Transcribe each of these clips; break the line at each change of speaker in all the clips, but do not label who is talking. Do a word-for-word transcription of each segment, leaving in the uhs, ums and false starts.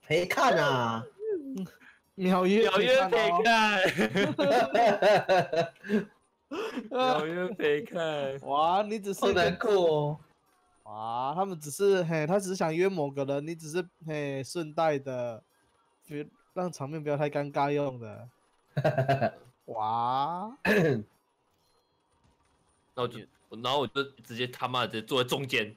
陪看啊，
秒约
秒约陪看，秒
哦。
约陪看，
哇，你只是
好难过哦。
哇，他们只是嘿，他只是想约某个人，你只是嘿顺带的，别让场面不要太尴尬用的。哇，
然后就然后我就直接他妈的直接坐在中间。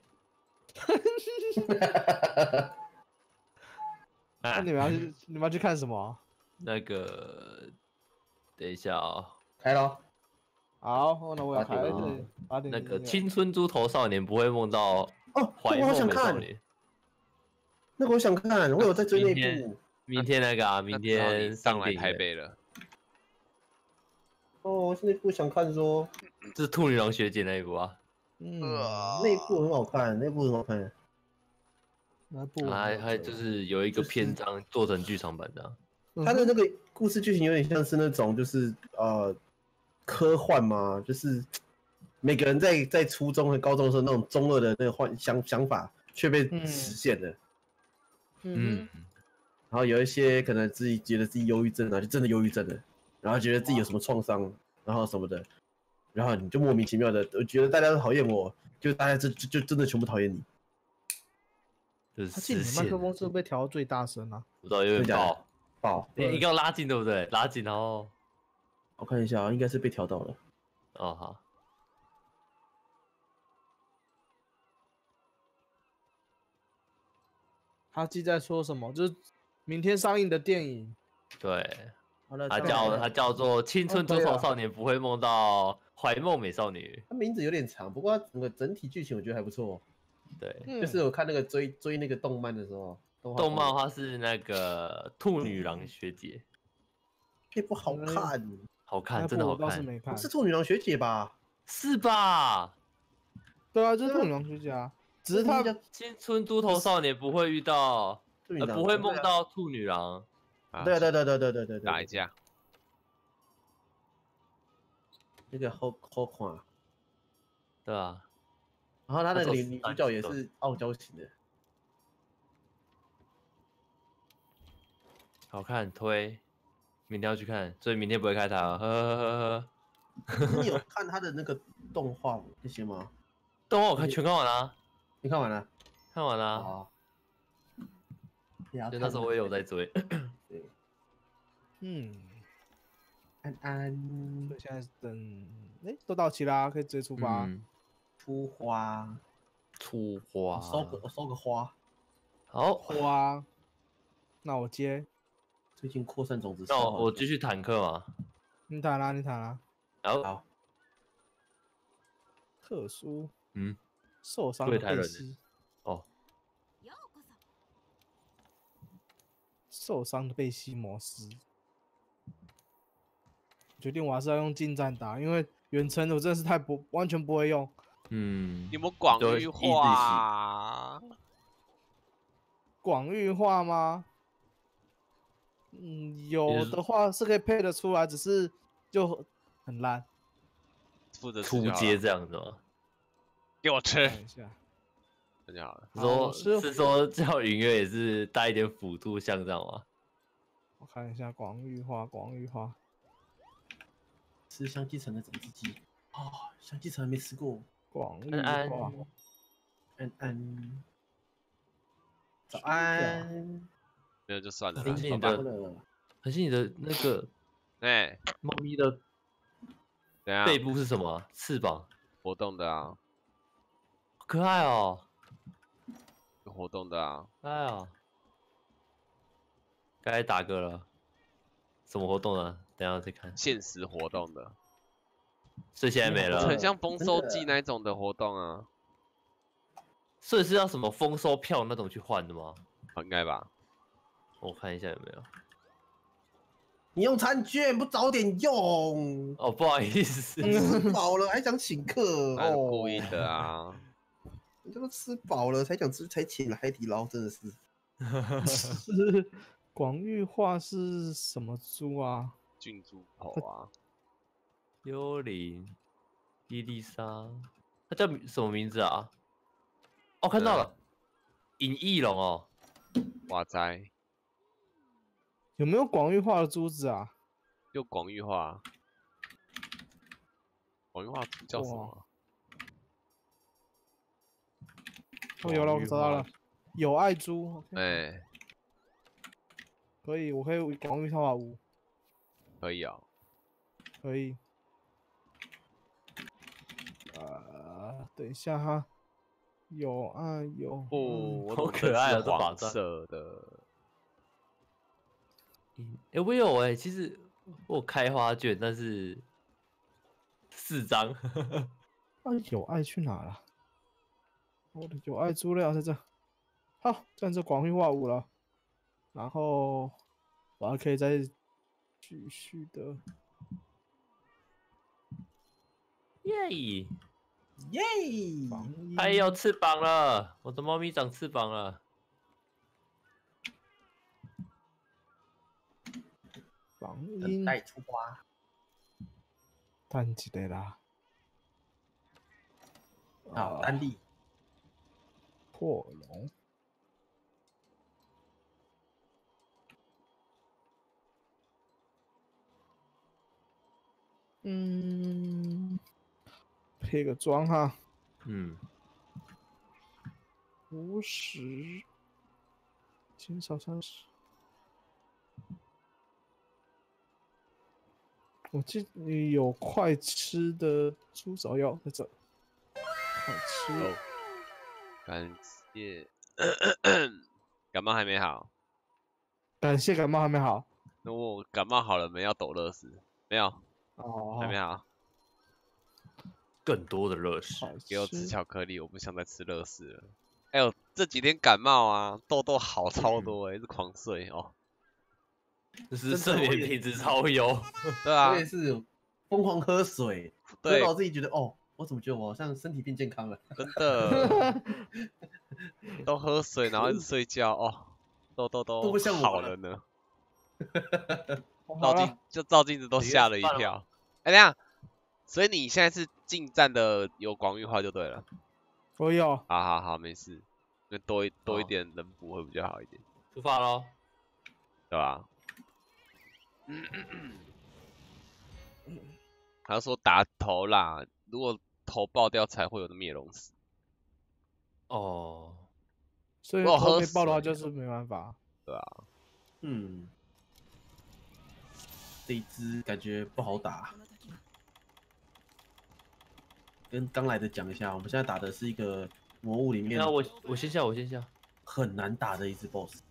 那你们要去你们要去看什么？
那个，等一下啊，
开咯。
好，那我要开
八点
对八点
那个
音乐
青春猪头少年不会梦到
哦，
怀
这个我好想
梦美少
看，
年。
那个我想看，我有在追那
明天
部。
明天那个啊，明
那只好你
天
上来
上映的，
台北了。
哦，是那部想看说，
这是兔女郎学姐那一部啊。
嗯，
那部很好看，那部很好看。
那部
啊还还就是有一个篇章做成剧场版的啊。
他的那个故事剧情有点像是那种，就是呃，科幻嘛，就是每个人在在初中和高中的时候那种中二的那个幻想想法却被实现了。
嗯，
然后有一些可能自己觉得自己忧郁症啊，就真的忧郁症了，然后觉得自己有什么创伤，然后什么的，然后你就莫名其妙的，我觉得大家都讨厌我，就大家就就就真的全部讨厌你。
就是
他记得
实现
麦克风是不是被调到最大声啊？
不知道有点爆，
爆！
你你给我拉近对不对？拉近然后
我看一下啊，应该是被调到了。
哦好，
他记在说什么？就是明天上映的电影。
对，
好了，
它叫它叫做《青春猪头少年不会梦到怀梦美少女》。
它名字有点长，不过它整个整体剧情我觉得还不错。
对，
嗯
就是我看那个追追那个动漫的时候，动
动漫它是那个兔女郎学姐，
那部好看，
好看，
那
真的好
部我倒是
看，
没看。
是兔女郎学姐吧？
是吧？
对啊，就是兔女郎学姐啊，只是他
青春猪头少年不会遇到，呃，
兔女郎
不会梦到兔女郎。
啊
对对对对对对对对，
打一架。
那个好好看。
对啊，
然后他的
他走
女女主角也是傲娇型的，
好看，推，明天要去看，所以明天不会开台啊，呵呵呵呵。
你有看他的那个动画那些吗？
动画我看全看完了，
你看完了？
看完了，
啊。
就那时候我也有在追。
对，
嗯，
安安
所以现在是等，哎，都到齐啦，可以直接出发。
嗯，
出花，
出花，
我收个我收个花。
好，
花，那我接。
最近扩散种子，
那我我继续坦克嘛。
你谈啦，你谈啦。
好，
好，
特殊，
嗯，
受伤的
柜台人
贝西，
哦，
受伤的贝西摩斯。决定我还是要用近战打，因为远程我真的是太不完全不会用。
嗯，
有没有广
都
域
easy
化？
广域化吗？嗯，有的话是可以配得出来，只是就很烂。
负责吃
出
就好了
街这样子吗？
给我吃，
看一下，
那就好了。
好
说
我是
是说叫云月也是带一点辅助像这样吗？
我看一下广域化，广域化。
吃香鸡城的整只鸡哦，香鸡城还没吃过。
广域
安
化，
安安，早安。
没有就算了
很
啦。
新的，
好吧
了，
可是你的那个
哎，
猫咪的
怎样？
背部是什么啊？翅膀，
活动的啊，
好可爱哦，
有活动的啊。
可爱哦。该打歌了，什么活动呢？等一下再看。
限时活动的，
所以现在没了
很，像丰收季那一种的活动啊，
所以是要什么丰收票那种去换的吗？
应该吧？
我看一下有没有。
你用餐券不早点用？
哦，不好意思，
吃饱了还想请客
那是
哦？
故意的啊。
你这都吃饱了才想吃，才请海底捞，真的是。
是广域化是什么猪啊？
郡猪头啊，
幽灵伊丽莎，它叫什么名字啊？哦，看到了，隐翼龙哦，
哇塞，
有没有广域化的珠子啊？
又广域化，广域化图叫什么？
哦，有了，我找到了，有爱珠。
哎、欸，
可以，我可以广域化五。
可以啊、哦，
可以。呃，等一下哈，有爱有
哦，
嗯
我
好可爱啊这把
黄
钻
色的。
哎、欸，我有哎、欸，其实我有开花卷，但是四张。
啊，有爱去哪了？我的有爱资料在这。好，这样就广域化五了。然后我还可以再继续的。
耶！
耶！
它也有翅膀了，我的猫咪长翅膀了。
榜
等
音
待出花。
单一个啦。
好，单力。
破龙。嗯，配个装哈。
嗯，
五十，减少三十。我记得你有快吃的猪爪药在这，快吃。
哦，感谢。感冒还没好。
感谢感冒还没好。
那我感冒好了没？要抖乐死？没有。
哦，
还没好。
更多的乐事。
给我吃巧克力，我不想再吃乐事了。哎呦，这几天感冒啊，痘痘好超多哎、欸，是狂睡哦。
就是睡眠品质超优。
对啊，
我也是疯狂喝水，喝
对
到我自己觉得哦，我怎么觉得我好像身体变健康了？
真的，都喝水，然后一直睡觉哦，痘痘都
都不像我了
好了呢。
好
照镜
了，
就照镜子都吓了一跳。哎、欸，等一下，所以你现在是近战的有广域化就对了。
我有。
好好好，没事，那多一多一点人补会比较好一点。
出发喽，
对吧？他说打头啦，如果头爆掉才会有的灭龙石。
哦，
所以
我有喝
头没爆的话
水
就是没办法。
对啊，
嗯，这一只感觉不好打。跟刚来的讲一下，我们现在打的是一个魔物里面
那我我先下，我先下。
很难打的一只 BOSS，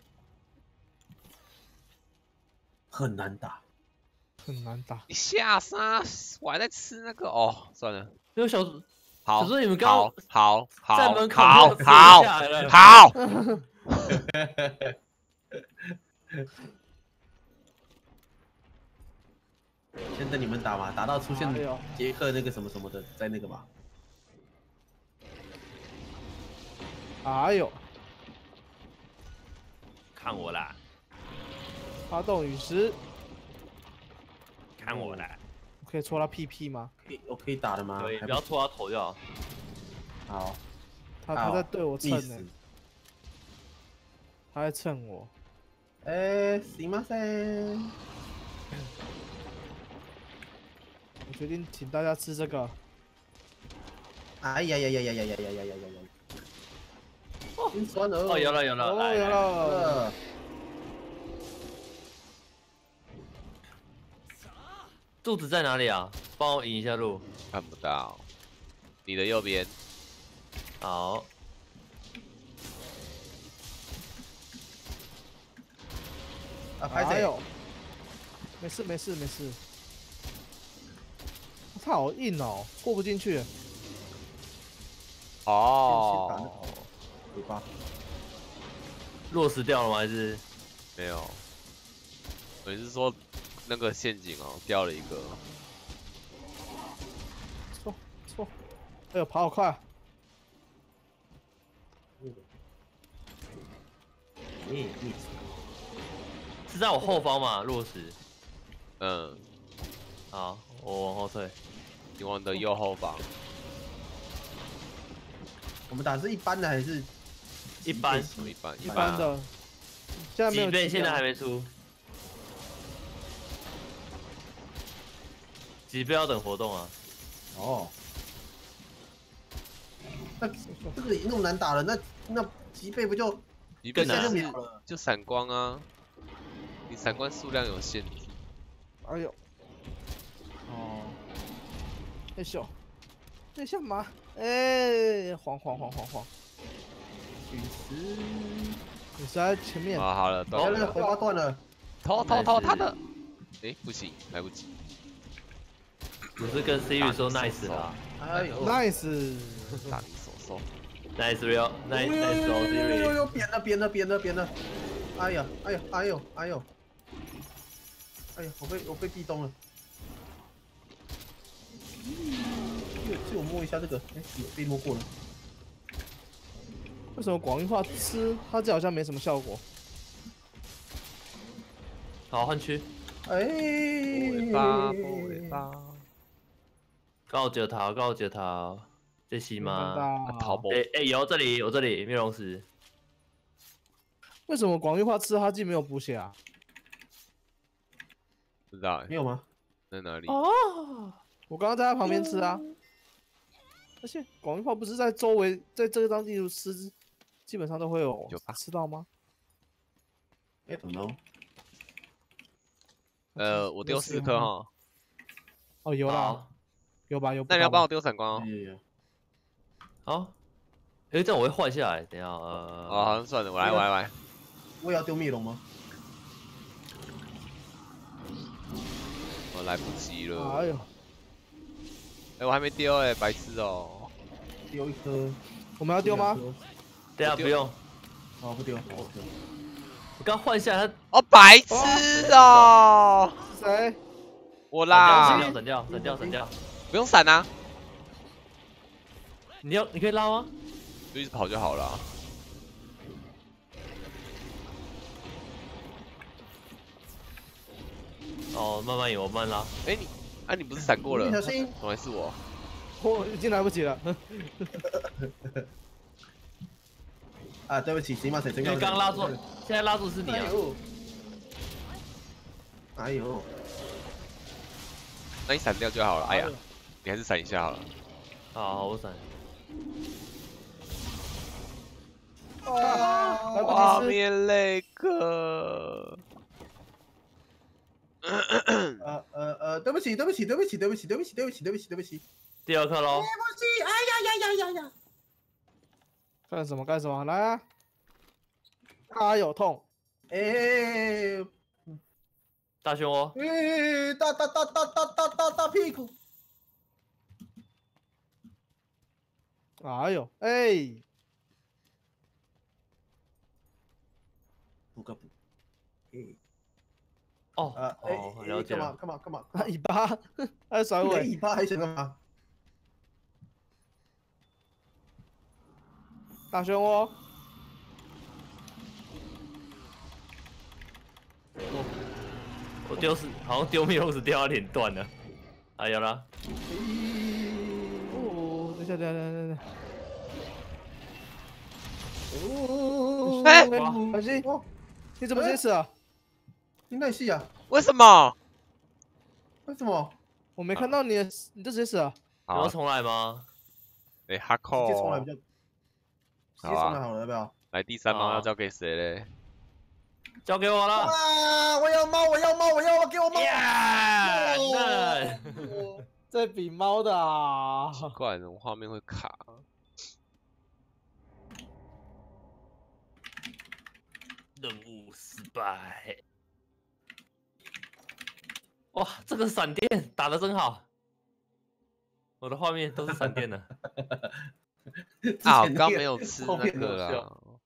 很难打。
很难打。
你下杀，我还在吃那个哦，算了。
因为小
好，
小时候你们刚
好，好，好，
在门口
好，
就
好，
下来了
好。
先等你们打嘛，打到出现
哎呦
杰克那个什么什么的，在那个嘛。
哎呦，
看我啦，
发动陨石，
看我啦，
我可以戳他屁屁吗？
可以，我可以打的吗？
可以，
还
不要戳他头就好。
好。
他他在对我蹭呢、
历史。
他在蹭我。
哎，行吗？噻。
我决定请大家吃这个。
哎呀呀呀呀呀呀呀呀呀呀呀！心酸了。
哦，有了有了，
哦，
来来
有了。
呃，
柱子在哪里啊？帮我引一下路。
看不到，你的右边。
好，
啊，拍谁？
哎呦，没事没事没事。他好硬哦，戳不进去。
哦，
尾巴。
落石掉了吗？还是
没有。我是说那个陷阱哦，掉了一个。
戳戳，哎呦，跑好快。
耶，
是在我后方嘛？落石。
嗯，
好，我往后退。
你往你的右后方。
我们打是一般的还是
一般
什么一般
一般的。现在没有
几倍？
几啊
现在还没出。 击背要等活动啊。
哦，那这个那么难打了，那那击背不就
你
更难
一下就
是
秒了？
就闪光啊，你闪光数量有限制。
哎呦，哦，哎咻，那像嘛？哎，晃晃晃晃晃，
去死！
你是在前面？
啊，好了，
哦，
断了，
那个火花断了，
偷偷偷他的，哎，不行，来不及。
不是跟 Siri 说 nice 啦
哎呦，
，nice，
打你手手，
，nice real nice
呦呦
nice
呦
oh
呦呦
Siri。
呦，扁了扁了扁了扁了！哎呀哎呀哎呦哎呦！哎呀，我被我被壁咚了。借借我摸一下这个，哎，被摸过了。
为什么广域化吃它这好像没什么效果？
好，换区。
哎，
尾巴，尾巴，
高九桃，高九桃，这西
明
吗？
白
啊，淘宝
哎哎，有这里有这里面容石。
为什么广域化吃它既没有补血啊？
不知道哎
没有吗？
在哪里？
哦，我刚刚在它旁边吃啊，而且广域化不是在周围，在这张地图吃，基本上都会有
有吧
吃到吗？
哎，怎么了？
呃，我丢四颗哈。
哦，有啦，
好，
有吧有。
那你要帮我丢闪光哦。
哎呀，
好。哎，这样我会换下来。等一下，
哦，
呃，
好像算了，我来我来我来。
我也要丢灭龙吗？
我来不及了。
哎呦，
哎，我还没丢哎，白痴哦。
丢一颗。
我们要丢吗？
等一下不用。
哦，不丢，我不丢。
我刚换下来，它
哦，白痴哦。
是谁？
我
闪
啦，
掉闪掉闪掉闪掉。
不用闪啊，
你要你可以拉吗？
就一直跑就好了啊。
哦，慢慢赢，我慢拉。
哎你，啊你不是闪过了？
小心！
怎么会是我？
我已经来不及了。
啊，对不起，行吗？谁真
因为刚拉住，现在拉住是你啊。
哎呦！哎呦！
那你闪掉就好了。哎呀，你还是闪一下好了。
好，好我闪。
啊，来
画
不及吃。
面那个。
呃呃呃，对不起，对不起，对不起，对不起，对不起，对不起，对不起，对不起。
第二颗喽。
对不起，哎呀呀呀呀呀！
干什么干什么？来啊！啊，有痛！
哎
大熊哦。
哎，大大大大大大大大屁股！
哎呦，哎，
补个补。哎
哦
啊哎
哦，了解了。
干嘛干嘛干嘛？
他尾巴，他在甩
没
尾。
尾巴还想干嘛？
大漩涡，
我丢死，好像丢灭龙石掉到脸断了。啊，有了。
哦，等一下，等一下，等一下，
哦，
哎
等一下，小心！
哦，
你怎么直接死啊？
你那戏啊？
为什么？
为什么？
我没看到你的，你就直接死了。
你要重来吗？
哎，哈
直接重来
扣
比，较，直接重来好了，要不要？
来第三
好啊
猫要交给谁嘞？
交给我了。
啊！我要猫，我要猫，我要，给我猫！
呀，
哦
那
这比猫的啊！
奇怪，怎么画面会卡？
任务失败。哇，这个闪电打得真好，我的画面都是闪电的。
啊，我
之前那个
刚没有吃那
照片很
个
好笑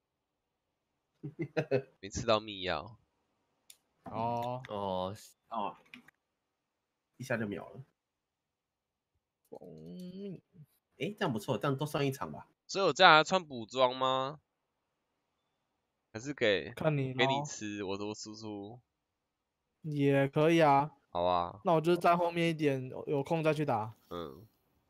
啦，没吃到密钥。
哦，
哦，
哦，一下就秒了。
蜂蜜
哎，这样不错，这样都算一场吧。
所以我这样还要穿补装吗？还是给
看你
给你
咯
吃？我说叔叔，
也可以啊。
好啊，
那我就在后面一点，有有空再去打。
嗯，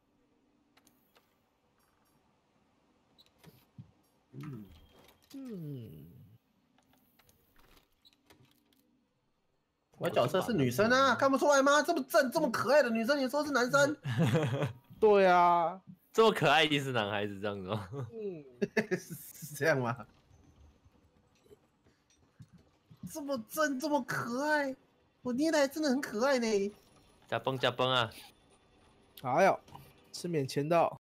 嗯，
嗯，
我角色是女生啊，看不出来吗？这么正、这么可爱的女生，你说是男生？
对啊，
这么可爱一定是男孩子这样子吗？
嗯，
是是这样吗？这么正，这么可爱，我捏的还真的很可爱呢。
加崩加崩啊！
哎呦，吃免签到。